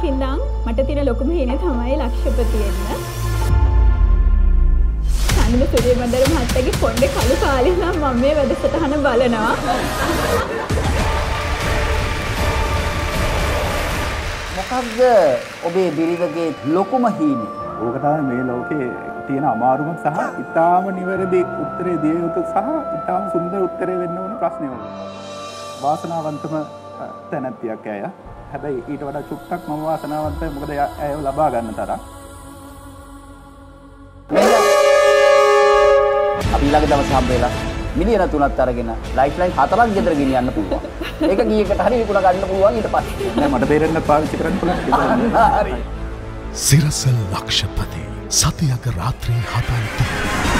ඉඳන් මට තියෙන ලොකුම හිණේ තමයි ලක්ෂපති වෙන්න. චන්ද්‍ර සූර්යබන්දර මහත්තයාගේ පොණ්ඩේ කළු කාලේ නම් මම මේ වැඩසටහන බලනවා. මොකක්ද ඔබේ බිරිඳගේ ලොකුම හීනේ? ඕක තමයි මේ ලෝකේ තියෙන අමාරුම සහ ඊටාම නිවැරදි උත්තරේ දිය යුතු සහ ඊටාම සුන්දර උත්තරේ වෙන්න ඕන ප්‍රශ්නේ ඕක. වාසනාවන්තම තැනැත්තියක් ඇය. හැබැයි ඊට වඩා චුට්ටක් මම වාසනාවන්තයි මොකද ඇයව ලබා ගන්න තරම්. අපි ඊළඟ දවසේ හම්බෙලා මිලියන 3ක් අරගෙන ලයිෆ්ලයින් 4ක් ගෙදර ගෙනියන්න පුළුවන්. ඒක ගියකට හරි විකුණ ගන්න පුළුවන් ඊට පස්සේ. නෑ මට බේරෙන්න පාවිච්චි කරන්න පුළුවන්. හරි. සිරස ලක්ෂපති සතියක රාත්‍රී 7:30